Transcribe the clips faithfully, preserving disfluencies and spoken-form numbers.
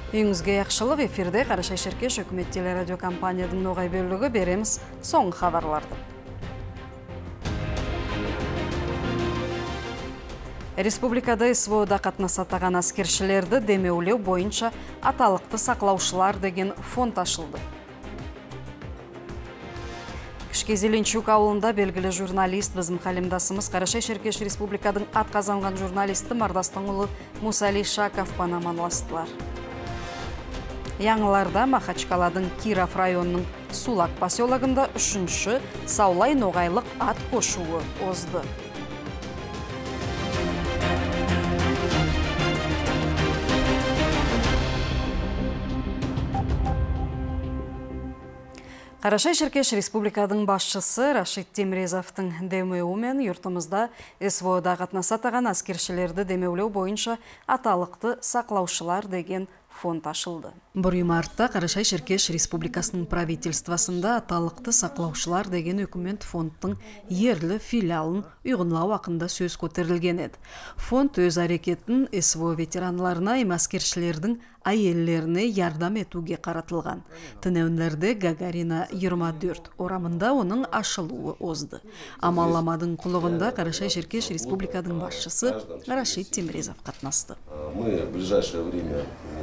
Үйіңізге яқшылық эфирде Қарашай Шеркеш үкімет телерадио компаниядың ноғай бөлігі береміз соңғы хабарларды. Республикада СВОда қатынасатаған аскершілерді демеулеу бойынша аталықты сақлаушылар деген фонд ашылды. Кішке Зеленчук ауылында белгілі журналист біздің қалемдасымыз Қарашай Шеркеш Республикадың атқазанған журналисті Мардастың ұлы Мусали Шаковпан аманластылар. Яңыларда Махачкаладың Киров районының Сулак поселогында үшінші Саулай ноғайлық ат қошуы озды. Қарашай Шеркеш Республикадың басшысы Рашид Темрезовтың демеуімен юртымызда СВОда қатынасатаған аскершілерді демеулеу бойынша аталықты сақлаушылар деген фонд ашылды. Бір мартта Қарашай Шеркеш Республикасының правительствосында аталықты сақлаушылар деген үкімет фондтың ерлі филиалын ұйғынлау ақында сөз көтерілген еді. Фонд өз әрекетін СВО ветеранларына аскершілердің айеллеріне ярдам етуге қаратылған. Тінеунлерде Гагарина жиырма төрт орамында оның ашылуы озды. Амалламадың құлығында Қарашай Шеркеш Республикадың басшысы Рашид Темрезов қатынасты. Мы в ближайшее время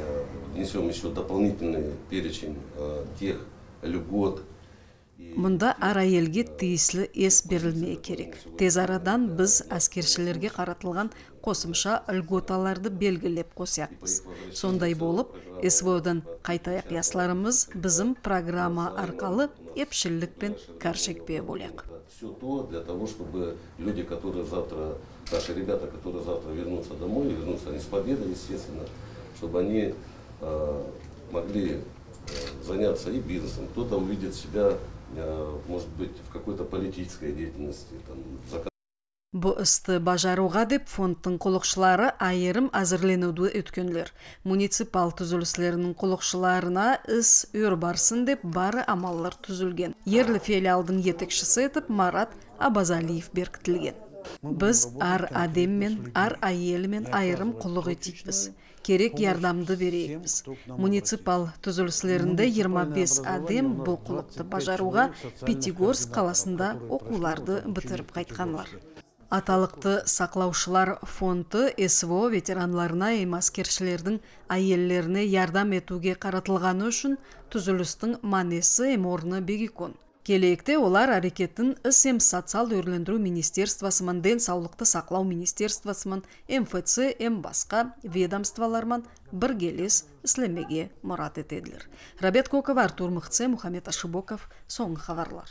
внесем еще дополнительный перечень тех льгот. Мұнда ар әйелге тиісілі ес берілмей керек. Тез арадан біз әскершілерге қаратылған қосымша льготаларды белгілеп қосяқпыз. Сондай болып, СВОдан қайтаяқ ясларымыз біздің программа арқалы епшілікпен каршекпе болек. Все то для того, чтобы люди, которые завтра, наши ребята, которые завтра вернутся домой, вернутся они с победой, естественно, чтобы они э, могли э, заняться и бизнесом. Кто-то увидит себя, э, может быть, в какой-то политической деятельности. Там, Бұ істі бажаруға деп фондтың құлықшылары айырым әзірленуді өткенлер. Муниципал түзіліслерінің құлықшыларына іс өр барсын деп бары амаллар түзілген. Ерлі филиалдың етекшісі етіп Марат Абазалиев беркітілген. Біз ар адеммен, ар айелмен айырым құлық етейікпіз. Керек ярдамды берейікпіз. Муниципал түзіліслерінде жиырма бес адем бұл құлықты бажаруға Пятигорск қаласында оқуларды бітіріп қайтқанлар. Аталықты сақлаушылар фонды СВО ветеранларына аскершілердің айеллеріне ярдам етуге қаратылғаны үшін түзілістің манесі эм орны бегикон. Келекте олар әрекетін іс эм социал өрлендіру министерствосымен, денсаулықты сақлау министерствосымен, эм эф це, эм басқа ведомстволармен біргелес іслемеге мұрат етеділер. Рабет Кокова, Артур Мыхце, Мухаммед Ашибоков, соңғы хабарлар.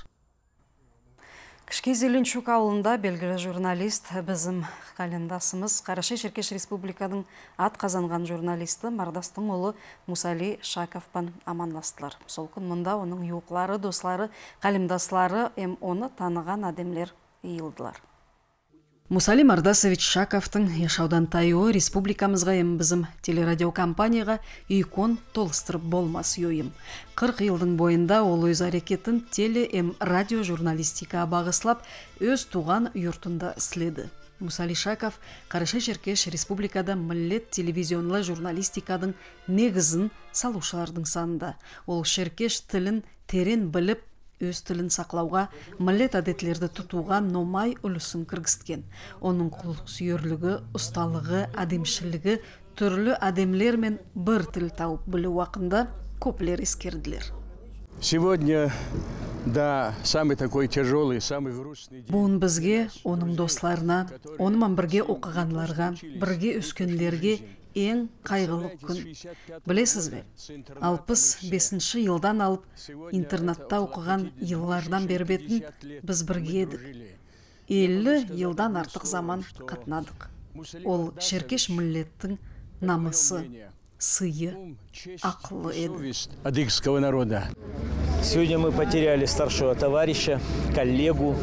Кішке Зеленчук ауылында белгілі журналист біздің қалемдасымыз Қарашай Шеркеш Республикадың атқазанған журналисті Мардастың ұлы Мусали Шаковпан аманластылар. Сол күн мұнда оның юқлары, дослары, қалемдаслары эм оны таныған адемлер иылдылар. Мусали Мардасович Шаковтың яшаудан тайуы республикамызға эм бізім телерадиокомпанияға үйкон толыстырып болмас ойым. қырық елдің бойында ол өз әрекетін теле эм радио журналистика бағыслап өз туған юртында іследі. Мусали Шаков Қарашай Шеркеш Республикада миллет телевизионлы журналистикадың негізін салушылардың санында. Ол Шеркеш тілін терен біліп, өз тілін сақлауға, миллет әдетлерді тұтуға номай үлісін кіргісткен. Оның құлық сүйерлігі, ұсталығы, әдемшілігі, түрлі әдемлермен бір тіл тауып білі уақында көплер ескерділер. Сегодня, да, самый такой тяжелый, самый грустный день. Бұн бізге, оның достарына, онымен бірге оқығанларға, бірге өскенлерге ең қайғылы күн. Білесіз бе? алпыс бесінші елдан алып, интернатта оқыған еллардан бербетін біз бірге едік. елу елдан артық заман қатнадық. Ол Шеркеш миллеттің намысы, сыйы, ақылы еді. Адыгского народа. Сегодня мы потеряли старшего товарища, коллегу.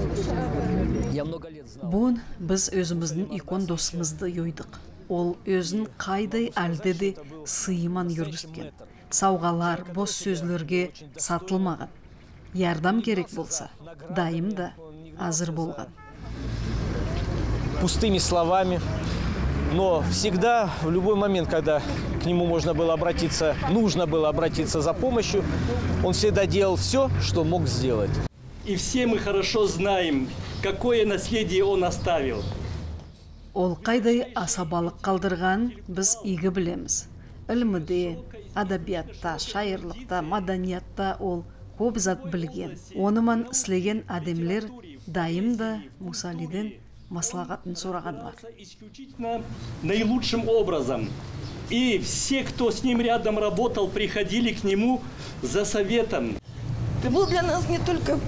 Бұн біз өзіміздің икон досымызды йойдық. Ол өзін қайдай әлде де сыйыман жүргізген. Сауғалар, бос сөзлерге сатылмаған. Ярдам керек болса, дайым да азыр болған. Пустыми словами Но всегда, в любой момент, когда к нему можно было обратиться, нужно было обратиться за помощью, он всегда делал все, что мог сделать. И все мы хорошо знаем, какое наследие он оставил. Ол қайдай асабалық қалдырған біз игі білеміз. Ілміде, адабиятта, шайырлықта, маданиятта ол көп зат білген. Оныман слеген адемлер дайым да Мусалиден маслағатын сұрағанлар. Исключительно наилучшим образом. И все, кто с ним рядом работал, приходили к нему за советом. Ты был для нас не только...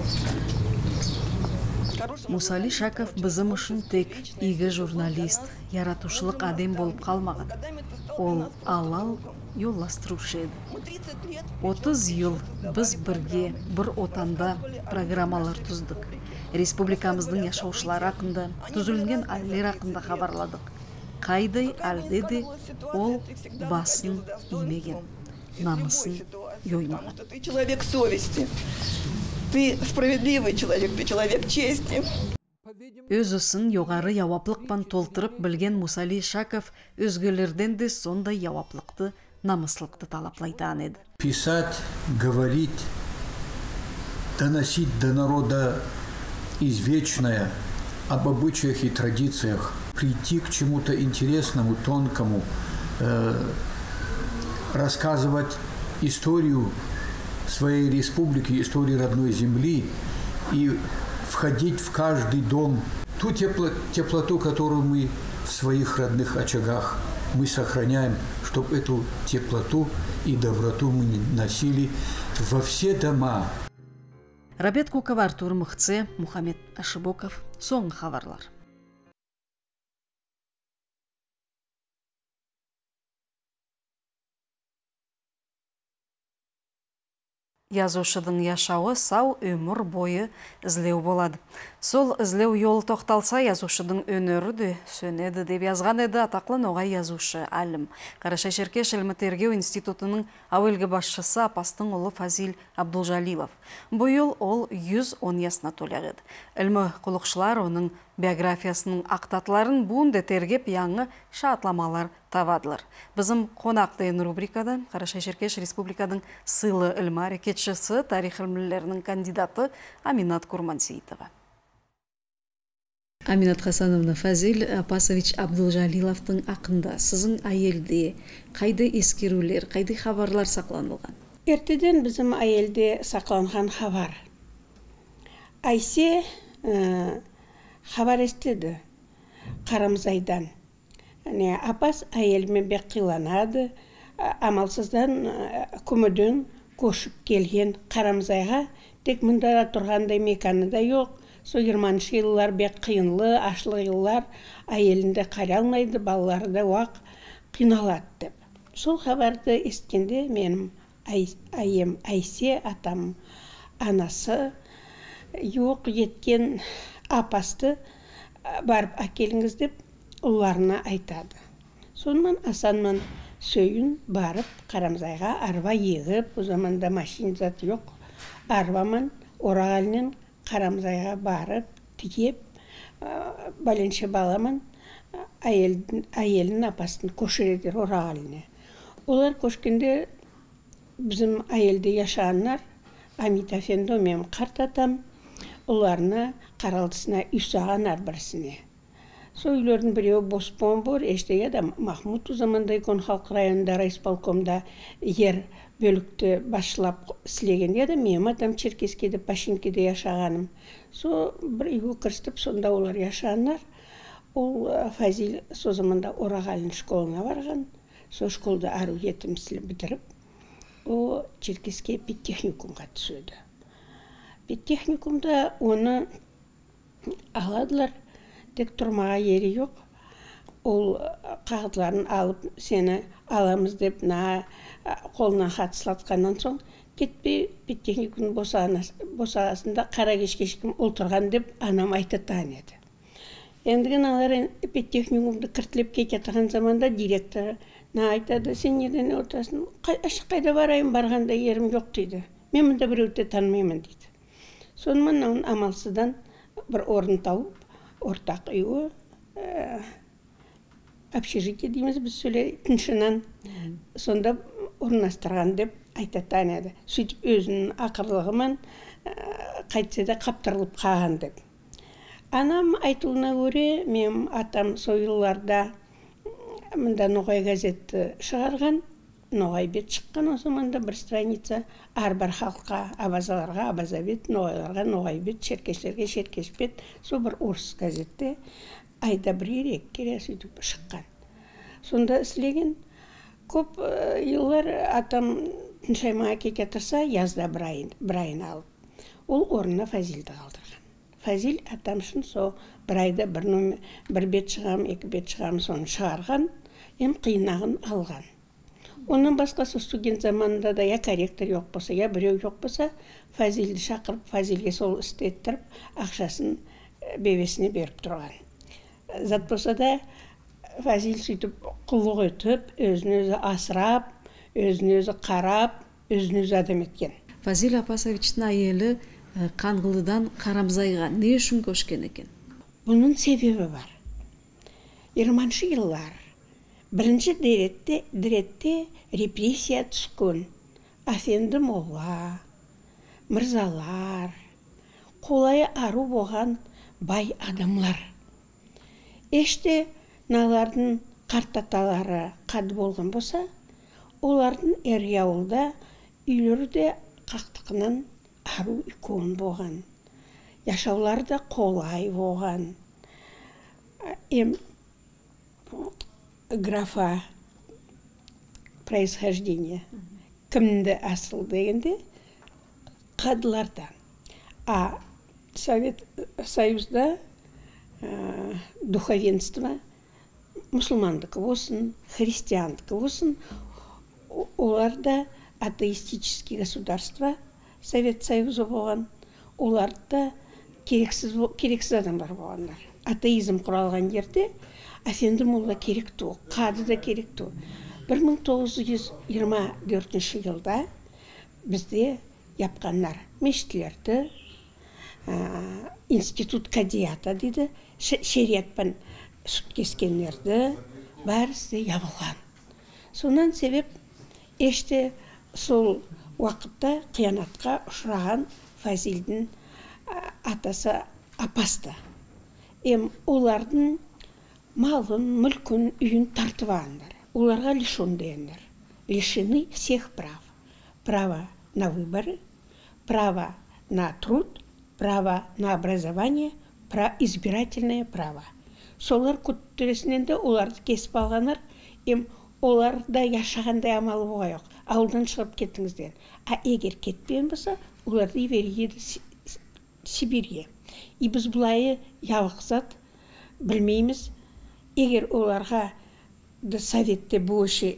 Мусали Шаков бізім үшін тек игі журналист, яратушылық адем болып қалмаған. Ол алал yollaştırışı еді. отыз yıl біз бірге бір отанда программалар түздік. Республикамыздың яшаушылары ақында, түзілінген әлдер ақында хабарладық. Қайдай әлде де ол басын имеген, намысын йоймаған. Ты человек совести, ты справедливый человек, ты человек чести. Өз ісін жоғары жауаплықпен толтырып білген Мусали Шаков өзгелерден де сондай жауаплықты, намыслықты талаплайтан еді. Писать, говорить, доносить до народа извечное об обычаях и традициях, прийти к чему-то интересному, тонкому, э, рассказывать историю своей республики, историю родной земли и входить в каждый дом. Ту тепло, теплоту, которую мы в своих родных очагах мы сохраняем, чтобы эту теплоту и доброту мы носили во все дома. Рабет Кукова, Артур Мухце, Мухаммед Ашибоков, соң хабарлар. Язушыдың яшауы сау өмір бойы ізлеу болады. Сол ізлеу yolu тоқталса, язушыдың өнері де сөнеді деп yazған еді атақлы ноғай язушы әлім. Қарашай-Шеркеш ілмі тергеу институтының әуелгі басшысы апастың ұлы Фазил Абдулжалилов. Бұл ол жүз он ясына толар еді. Ілмі құлықшылар оның биографиясының ақтатыларын буынды тергеп яңы шатламалар тавадылар. Бізім қонақтайын рубрикада Қарашай-Шеркеш республикадың сыйлы ілмі әрекетшісі, тарих ілмілерінің кандидаты Аминат Курмансейтова. Аминат Хасановна, Фазил Апасович Абдулжалиловтың ақында сіздің әйелде қайды ескерулер, қайды хабарлар сақланылған? Ертеден біздің әйелде сақланған хабар. Айсе хабар естеді Қарамзайдан. Апас әйелмен бек қиланады, амалсыздан көміден көшіп келген Қарамзайға, тек мұндара тұрғандай меканы да жоқ. Со жиырманыншы жыллар бек қиынлы, ашлы жыллар әйелінде қарай алмайды, балалары да уақ қиналады деп. Сол хабарды естігенде менің әйем Айсе атам анасы жоқ жеткен апасты барып әкеліңіз деп ұларына айтады. Сонымен асанмен сөйін барып Қарамзайға арба егіп, о заманда машин зат жоқ, арбамен Орағалынан Қарамзайға барып, тігеп, бәленше баламын әйелін апасын көшіредер Орағалына. Олар көшкенде біздің әйелде яшағанлар, Амит Афенді мен қартатам, оларына қаралдысына үйсағанар бірісіне. Сол үйлердің біреуі Боспон бұр, ештеге де Махмуд у заманда икон халқы районында райисполкомда ер бөлікті басшылап сілеген еді, мен атам Черкескеде, Пашинкеде яшағаным. Со бір үйге кірістіп, сонда олар яшағанар. Ол Фазил со заманда Орағалын школына барған. Со школда ару етімсілі бітіріп, о Черкеске педтехникумға түседі. Педтехникумда оны аладылар, тек тұрмаға ері жоқ. Ол қағыдларын алып, сені аламыз деп на қолынан қатысылатқаннан соң, кетпей педтехникумның босағасында қара кеш-кешкім ұлтырған деп анам айтатан еді. Ендіген алар педтехникумды кіртіліп кететіған заманда директор айтады, сен неден отырасың? Қайда барайын, барғанда ерім жоқ дейді. Мен мұнда біреуді танымаймын дейді. Сонымен амалсыздан бір орын тауып, ортақ үйі общежитие дейміз біз сөйле тыншынан сонда орналастырған деп айтатан еді. Сөйтіп өзінің ақырлығымен қайтсе де қаптырылып қалған деп. Анам айтуына көре, мен атам сойылларда мында Ноғай газетті шығарған, Ноғай бет шыққан о заманда бір страница, әрбір халыққа, абазаларға абаза бет, Ноғайларға Ноғай бет, шеркештерге шеркеш бет, сол бір орыс газетте айда бір ерек кере сөйтіп шыққан. Сонда істелеген көп еллар атам тыншаймаға кете тұрса, язда бір айын алып. Ол орнына Фазилді қалдырған. Фазил атам үшін сол бір айда бір бет шығам, екі бет шығам, соны шығарған, ем қиынағын алған. Оның басқасы студент заманында да я корректор жоқ болса, я біреу жоқ болса, Фазилді шақырып, Фазилге сол істі еттіріп, ақшасын бебесіне беріп тұрған. Зат болса да Фазил сөйтіп құллық өтіп, өзін өзі асырап, өзін өзі қарап, өзін өзі адам еткен. Фазил Апасовичтің әйелі Қанғылыдан Қарамзайға не үшін көшкен екен? Бұның себебі бар. жиырманшы жыллар бірінші діретте репрессия түскен. Афенді молла, мырзалар, қолайы ару болған бай адамлар. Еште налардың қартаталары қады болған болса, олардың әрияулда үйлерде қақтықынан ару икон болған. Яшауларда қолай болған. Эм графа происхождения. Кімді асыл дегенде қадылардан. А Совет Союзда духовенство мұсылмандық болсын, христиандық болсын, оларда атеистический государство Совет Союзы болған, оларда керексіз адамдар болғандар. Атеизм құралған жерде Афенді молла керекті, қады да керекті. бір мың тоғыз жүз жиырма төртінші жылда бізде япқандар мешітлерді, институт кадията дейді, шариатпен сүт кескенлерді бәрісі ябылған. Сонан себеп еште сол уақытта қиянатқа ұшыраған Фазилдің атасы Апасты. Ем олардың малын, мүлкін, үйін тартып алғандар. Оларға лишен дегендер. Лишены всех прав. Право на выборы, право на труд, право на образование, избирательное право. Солар күттіресінен де оларды кесіп алғандар, ем оларда яшағандай амалы болғай жоқ. Ауылдан шығып кеттіңізден. А егер кетпеген болса, оларды береді Сибирье. И біз бұлайы явықсат білмейміз. Егер оларға Советте бұшы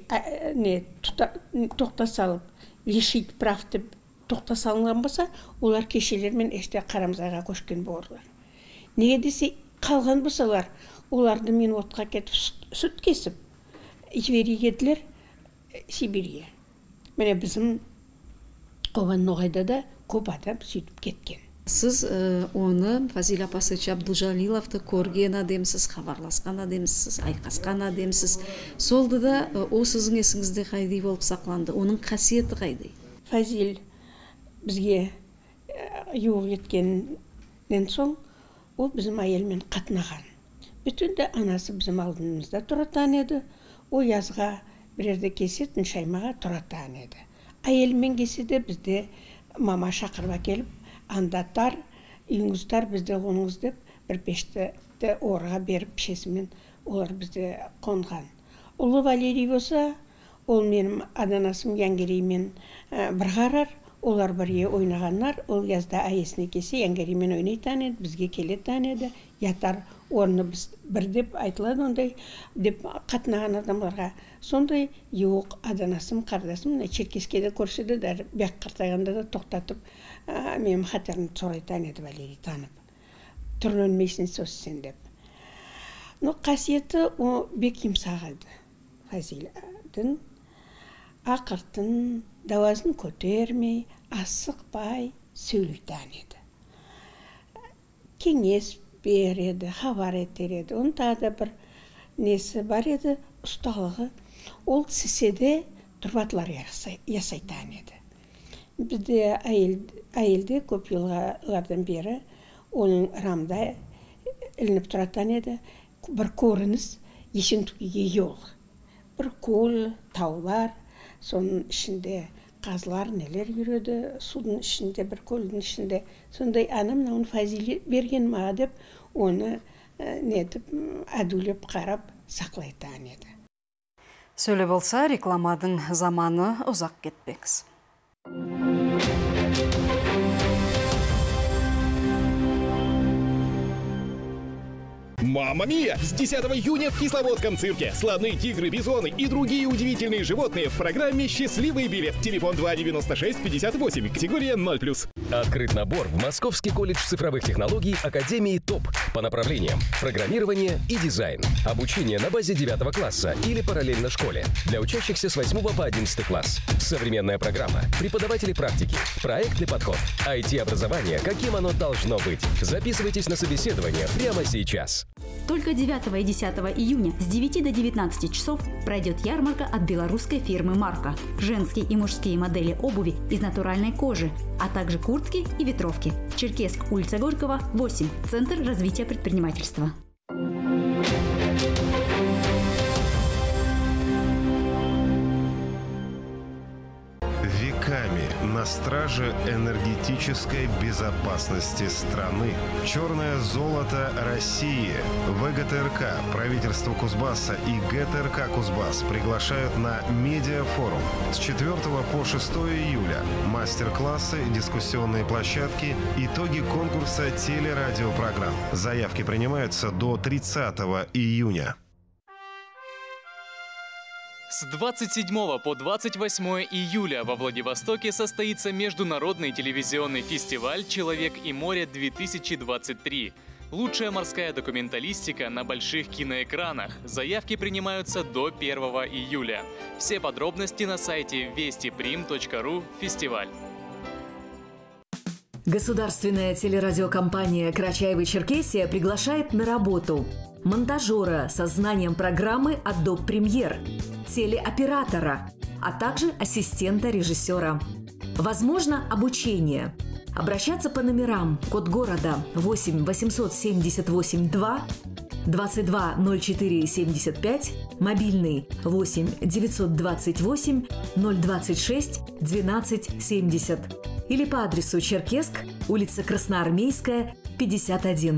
тоқта салып, лишит прав деп тоқта салынған болса, олар кешелермен әште Қарамзайға көшкен болырлар. Неге десе, қалған болсалар, оларды мен отқа кетіп сүт кесіп, жіберегеділер Сибирье. Міне біздің Қобан Ноғайда да көп адам сөйтіп кеткен. Сіз оны Фазил Апасович Абдужалиловты көрген адемсіз, хабарласқан адемсіз, айқасқан адемсіз. Солды да о сіздің есіңізде қайдай болып сақланды? Оның қасиеті қайдай? Фазил бізге юғ еткеннен соң, ол біздің әйелмен қатынаған. Бүтінді анасы біздің алдымызда тұратан еді. О язға бірерде кесе Тыншаймаға тұратан еді. Әйелмен кесе де бізде мама шақырып келіп, андаттар, үйіңіздер бізде қоныңыз деп, бір пешті орға беріп пішесімен олар бізде қонған. Ұлы Валерий болса, ол менің аданасым Янгереймен бір қарар, олар бірге ойнағанлар, ол язда әйесіне кесе Янгереймен ойнайтан еді, бізге келетан еді, ятар орны біз бір деп айтылады ондай, деп қатынаған адамларға. Сондай еуқ аданасым, қардасым, Черкескеде көрседі, бәк қартайғанда да тоқтатып, мен қатарын сорайтан еді Валерий танып. Түрін өлмейсін сөзсен деп. Но қасиеті о бек емсағайды Фазилдің. Ақыртын, дауасын көтермей, асықпай сөйлейтан еді. Кеңес береді, хабар етер еді. Онда да бір несі бар еді, ұсталығы. Ол сіседе тұрбатылар ясайтан еді. Бізде әйелде көп жылғардан бері оның рамда ілініп тұраттан еді. Бір көрініс Есентукеге ел. Бір көл, таулар, соның ішінде қазылар нелер жүреді, судың ішінде, бір көлдің ішінде. Сондай анам науын фазиле берген ма деп, оны нетіп, әдулеп қарап сақлайтан еді. Сөйле болса, рекламадың заманы ұзақ кетпекіз. Мамма Мия! С десятого июня в Кисловодском цирке слоны, тигры, бизоны и другие удивительные животные в программе «Счастливый билет». Телефон два девяносто шесть пятьдесят восемь, категория ноль плюс. Открыт набор в Московский колледж цифровых технологий Академии ТОП по направлениям программирование и дизайн. Обучение на базе девятого класса или параллельно школе. Для учащихся с восьмого по одиннадцатый класс. Современная программа, преподаватели практики, проектный подход, ай ти-образование, каким оно должно быть. Записывайтесь на собеседование прямо сейчас. Только девятого и десятого июня с девяти до девятнадцати часов пройдет ярмарка от белорусской фирмы «Марка». Женские и мужские модели обуви из натуральной кожи, а также куртки и ветровки. Черкесск, улица Горького, восемь. Центр развития предпринимательства. Веками на страже энергетической безопасности страны. Черное золото России. ВГТРК, правительство Кузбасса и ГТРК Кузбасс приглашают на медиафорум с четвёртого по шестое июля. Мастер-классы, дискуссионные площадки, итоги конкурса телерадиопрограмм. Заявки принимаются до тридцатого июня. С двадцать седьмого по двадцать восьмое июля во Владивостоке состоится международный телевизионный фестиваль «Человек и море-две тысячи двадцать три». Лучшая морская документалистика на больших киноэкранах. Заявки принимаются до первого июля. Все подробности на сайте вести прим точка ру фестиваль. Государственная телерадиокомпания «Карачаево-Черкесия» приглашает на работу монтажера со знанием программы Adobe Premiere, телеоператора, а также ассистента режиссера. Возможно обучение. Обращаться по номерам: код города восемь восемьсот семьдесят восемь два двадцать два ноль четыре семьдесят пять, мобильный восемь девятьсот двадцать восемь ноль двадцать шесть двенадцать семьдесят или по адресу Черкесск, улица Красноармейская, пятьдесят один.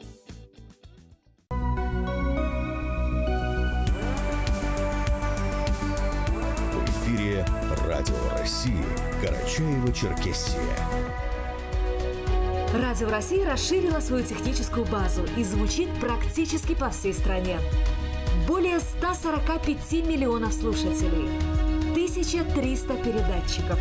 Радио России, Карачаево-Черкесия. Радио России расширило свою техническую базу и звучит практически по всей стране. Более ста сорока пяти миллионов слушателей, тысяча триста передатчиков.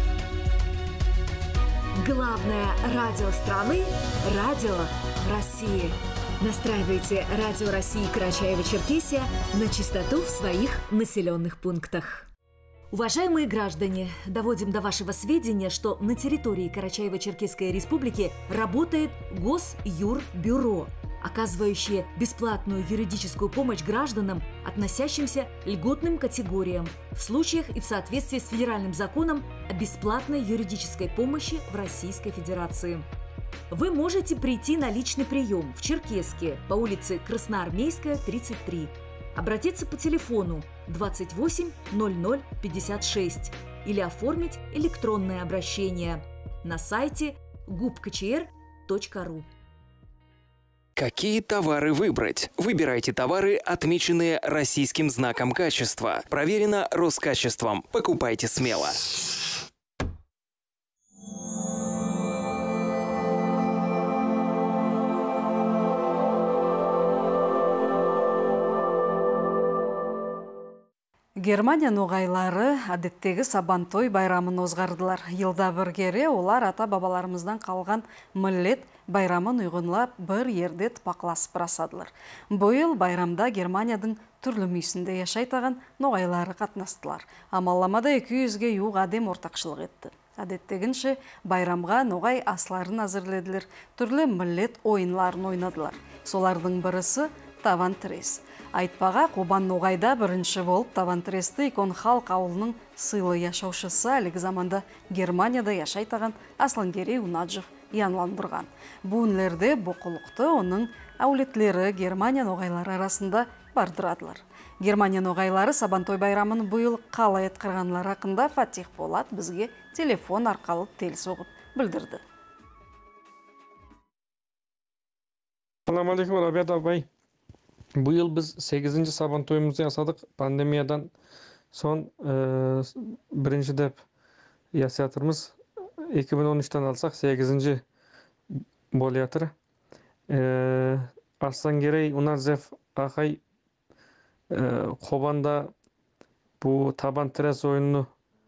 Главное радио страны – Радио России. Настраивайте Радио России Карачаево-Черкесия на частоту в своих населенных пунктах. Уважаемые граждане, доводим до вашего сведения, что на территории Карачаево-Черкесской республики работает Госюрбюро, оказывающее бесплатную юридическую помощь гражданам, относящимся к льготным категориям, в случаях и в соответствии с федеральным законом о бесплатной юридической помощи в Российской Федерации. Вы можете прийти на личный прием в Черкесске по улице Красноармейская, тридцать три. Обратиться по телефону двадцать восемь ноль ноль пятьдесят шесть или оформить электронное обращение на сайте губкчр точка ру. Какие товары выбрать? Выбирайте товары, отмеченные российским знаком качества. Проверено Роскачеством. Покупайте смело. Германия ноғайлары әдеттегі Сабантой байрамын озғардылар. Елда бір кере олар ата-бабаларымыздан қалған миллет байрамын ұйғынлап бір ерде тпақласып расадылар. Бұл байрамда Германиядың түрлі мүйсінде яшайтаған ноғайлары қатнастылар. Амалламада екі жүзге юқ адем ортақшылық етті. Әдеттегінше байрамға ноғай асларын әзірледілер, түрлі миллет ойынларын ойнадылар. Солардың бірісі табан тірес. Айтпаға Қобан Ноғайда бірінші болып табан тіресті икон халық ауылының сыйлы яшаушысы әлігі заманда Германияда яшайтаған Аслангерей Унаджев янландырған. Бұл үнлерде бұқылықты оның әулетлері Германия ноғайлары арасында бардырадылар. Германия ноғайлары Сабантой байрамын бұйыл қалай етқырғанлар ақында Фатих Болат бізге телефон арқалы тел соғып білдірді. Салам алейкум, Рабиат абай. Бұйыл біз сегізінші Сабантойымызды ясадық. Пандемиядан сон бірінші деп ясатырмыз. екі мың он үштен алсақ сегізінші бол ятыр. Аслангерей Унаджев Ахай Қобанда бұл табан тірес ойыны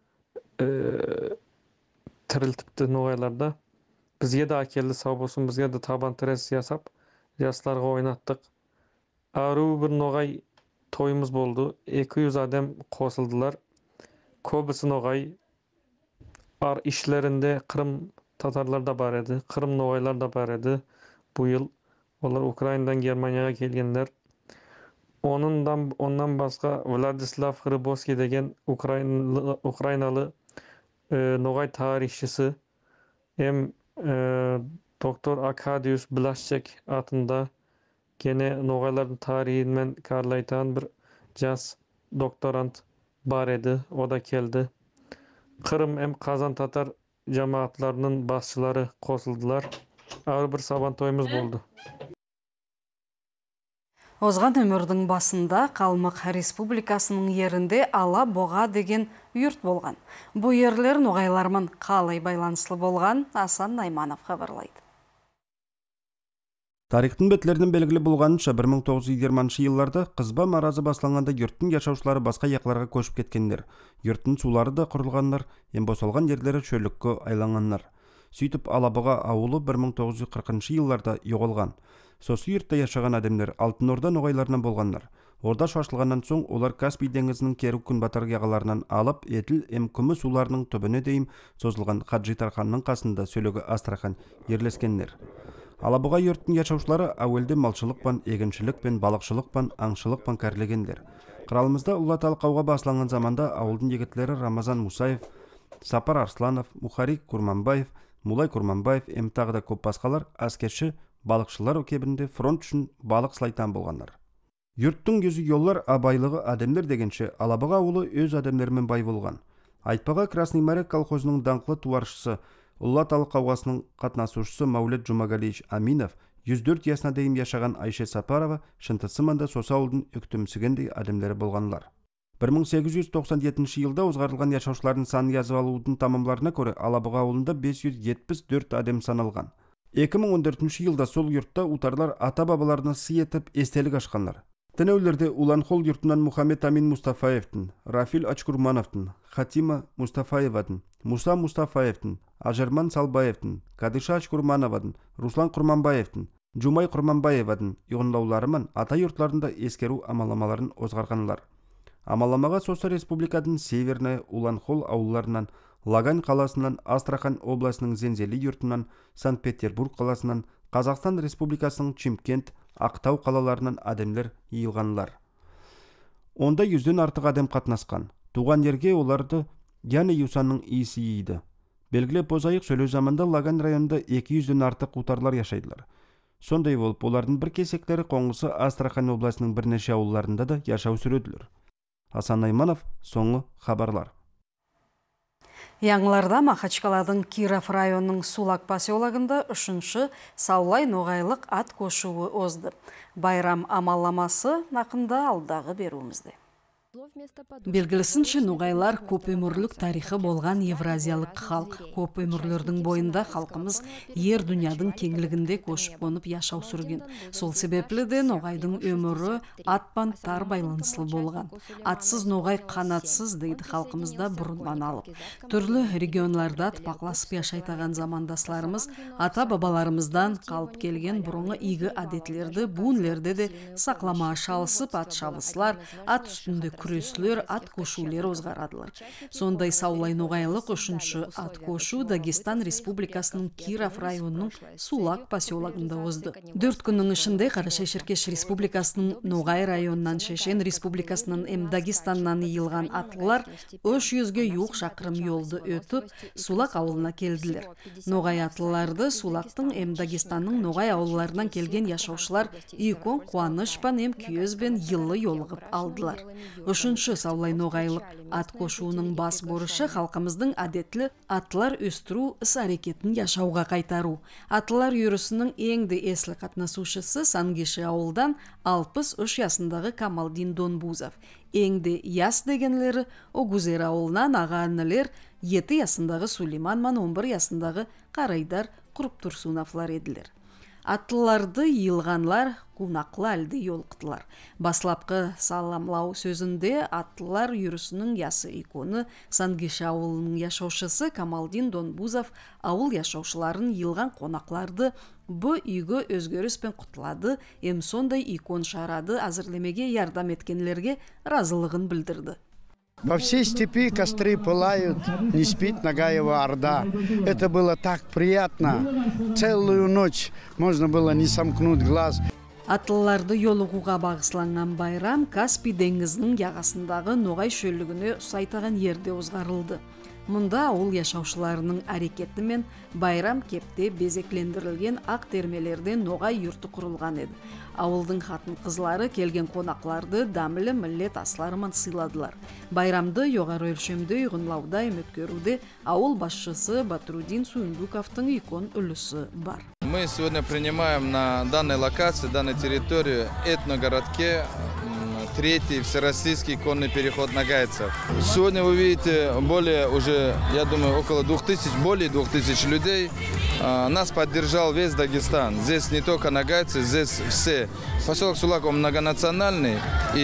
тірілтіпті ноғайларда. Бізге де әкелді сау болсын, бізге де табан тірес ясап, жастарға ойнаттық. Ару бір ноғай тойымыз болды. екі жүз адам қосылдылар. Көбісі ноғай. Ар ішлерінде Қырым татарлар да бар еді, Қырым ноғайлар да бар еді. Бұйыл олар Украинадан Германияға келгендер. Ондан басқа Владислав Хрыбовский деген Украиналы ноғай тарихшысы, hem Doktor Akadius Blaşçek atında gene ноғайлардың тарихымен карлайтан бір жас докторант бар еді, о да келді. Қырым hem Қазан татар жамаатларының басшылары қосылдылар. Ağır bir Сабантойымыз болды. Озған өмірдің басында Қалмық Республикасының ерінде Ала Боға деген үйірт болған. Бұл ерлер ноғайлармен қалай байланыслы болған Асан Найманов хабарлайды. Тарихтың бетлерінің белгілі болғанынша бір мың тоғыз жүз жиырманыншы жылларда қызба маразы басланғанда йұрттың яшаушылары басқа яқларға көшіп кеткендер. Йұрттың сулары да құрылғандар, ем босалған ерлері шөлікке айланғандар. Сөйтіп Алабұға ауылы бір мың тоғыз жүз қырқыншы жылларда жоғалған. Сосы йұртта яшаған адамдар Алтын Орда ноғайларынан болғандар. Орда шашылғаннан соң олар Каспий деңізінің кері күнбатар яғаларынан алып, етіл ем күмі суларының түбіне дейін созылған Хаджи Тарханның қасында сөйлегі Астрахан ерлескендер. Алабұға йұрттың яшаушылары әуелде малшылықпан, егіншілікпен, балықшылықпан, аңшылықпан кәрлегендер. Қыралымызда ұлаталы қауға басыланған заманда ауылдың егітлері Рамазан Мусаев, Сапар Арсланов, Мухарик Курманбаев, Мулай Курманбаев, ем тағы да көп басқалар әскерші балықшылар өкебінде фронт үшін балық сылайтан болғандар. Йұрттың жүзі yollar абайлығы адамдар дегенше Алабұға ауылы өз адамдарымен бай болған. Айтпаға Красный Моряк колхозының даңқлы туаршысы, Ұлаталы қауғасының қатнасушысы Маулет Жұмагалиевич Аминов жүз төрт ясына дейін яшаған Айше Сапарова шынтысыманда сосы ауылдың үктімсігендей адамдары болғанлар. бір мың сегіз жүз тоқсан жетінші жылда өзғарылған яшаушылардың саны yazып алудың тамамларына көрі Алабұға ауылында бес жүз жетпіс төрт адам саналған. екі мың он төртінші жылда сол йұртта утарлар ата-бабаларына сый етіп естелік ашқанлар. Тәнәулерде Уланхол йұртынан Мухаммед Амин Мустафаевтың, Рафил Ачкурмановтың, Хатима Мустафаевадың, Муса Мустафаевтың, Ажарман Салбаевтың, Кадыша Ачкурмановадың, Руслан Құрманбаевтың, Джумай Құрманбаевадың йығынлауларымен ата йұртларында ескеру амаламаларын озғарғанлар. Амаламаға Сосы Республикадың Северная Уланхол ауылларынан, Лагань қаласынан, Астрахан обласының Зензели йұртынан, Санкт-Петербург қаласынан, Қазақстан Республикасының Чимкент, Ақтау қалаларынан адамдар иылғанлар. Онда жүзден артық адам қатнасқан. Туған ерге оларды яны Юсанның иісі ейді. Белгілі позайық сөйлеу заманда Лагань районында екі жүзден артық утарлар яшайдылар. Сондай болып, олардың бір кесектері қоңғысы Астрахан обласының бірнеше ауылларында да яшау сүреділер. Асан Найманов, соңы хабарлар. Яңларда Махачкаладың Киров районының Сулак поселогында үшінші Саулай ноғайлық ат көшуі озды. Байрам амалламасы нақында алдағы беруімізді. Белгілісінше ноғайлар көп өмірлік тарихы болған евразиялық халық. Көп өмірлердің бойында халқымыз ер дүниядың кеңлігінде көшіп қонып яшау сүрген. Сол себеплі де ноғайдың өмірі атпан тар байланыслы болған. Атсыз ноғай қанатсыз дейді халқымызда бұрыннан алып. Түрлі регионларда тпақласып яшайтаған замандасларымыз ата-бабаларымыздан қалып келген бұрынғы игі әдетлерді, буынлерді де сақлама шалысып ат шабысылар, ат үстінде күрөслөр, ат кошулер озгарадылар. Сондай саулай ноғайлық үшінші ат кошу Дагестан Республикасының Киров районының Сулак поселогында озды. Дөрт күннің ішінде Карачай-Черкеш Республикасының Ноғай районынан Шешен Республикасының Эм Дагестаннан йылған атлылар үш жүзге юқ шақырым yolды өтіп, Сулак ауылына келділер. Ноғай атлыларды Сулактың Эм Дагестанның Ноғай ауылларынан келген яшаушылар икон қуанышпан эм күйезбен йылы йолығып алдылар. Үшінші саулай ноғайлық ат кошуының бас борышы халқымыздың әдетлі атлар өстіру іс әрекетін яшауға қайтару. Атлар юрысының еңді еслі қатнасушысы Сангеші ауылдан алпыс үш ясындағы Камалдин Донбузов. Еңді яс дегенлері Огузер ауылынан ағанылер жеті ясындағы Сулейман ман он бір ясындағы Қарайдар Құрып Тұрсунафлар еділер. Атлыларды йылғанлар кунақлы әлді йолқытылар. Баслапқы саламлау сөзінде атлылар юрысының ясы иконы Сангеш ауылының яшаушысы Камалдин Донбузов ауыл яшаушыларын йылған қонақларды бұ үйгі өзгеріспен құтылады, ем сондай икон шарады әзірлемеге ярдам еткенлерге разылығын білдірді. Во всей степи костры пылают, не спит Нагаева Орда. Это было так приятно. Целую ночь можно было не сомкнуть глаз. Атлыларды йолығуға бағысланған байрам Каспий деңізінің яғасындағы Ноғай шөлігіне ұсайтаған ерде озғарылды. Мұнда ауыл яшаушыларының әрекеті мен байрам кепте безеклендірілген ақ термелерден Ноғай юрты құрылған еді. Ауылдың хатын қызлары келген қонақларды дәмілі миллет асларымен сыйладылар. Байрамды жоғары өлшемді ұйғынлауда өткеруде ауыл басшысы Батрудин Суюндуковтың икон үлісі бар. Мы сегодня принимаем на данной локации, данной территории, этногородке, третий всероссийский конный переход нагайцев. Сегодня вы видите более уже, я думаю, около двух тысяч, более двух тысяч людей. Нас поддержал весь Дагестан. Здесь не только нагайцы, здесь все. Поселок Сулак он многонациональный,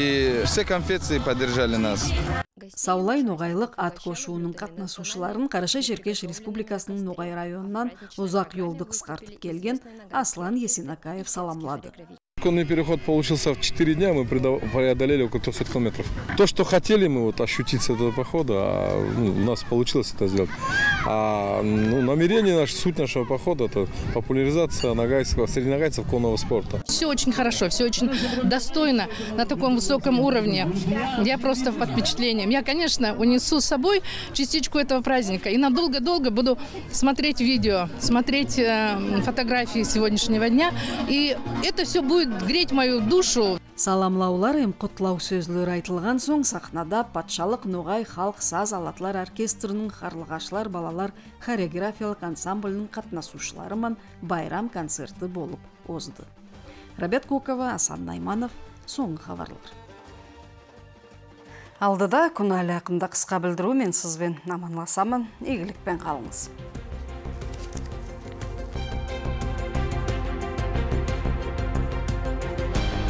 и все конфессии поддержали нас. Саулай ноғайлық ат кошуының қатнасушыларын Карачай-Черкеш Республикасының Ноғай районынан ұзақ yolды қысқартып келген Аслан Есенакаев саламлады. Конный переход получился в четыре дня, мы преодолели около трехсот километров. То, что хотели мы вот ощутить с этого похода, а, ну, у нас получилось это сделать. А ну, намерение наше, суть нашего похода – это популяризация нагайского, средненагайцев конного спорта. Все очень хорошо, все очень достойно, на таком высоком уровне. Я просто под впечатлением. Я, конечно, унесу с собой частичку этого праздника и надолго-долго буду смотреть видео, смотреть э, фотографии сегодняшнего дня. И это все будет греть мою душу. Саламлаулар эм құтлау сөзлер айтылған соң сахнада патшалық Ноғай халық саз алатлар оркестрінің қарлығашылар балалар хореографиялық ансамблінің қатнасушылары мен байрам концерті болып озды. Рабят Кокова, Асан Найманов, соңғы хабарлар. Алдыда күн әлі ақында қысқа білдіру мен сізбен аманласамын, игілікпен қалыңыз.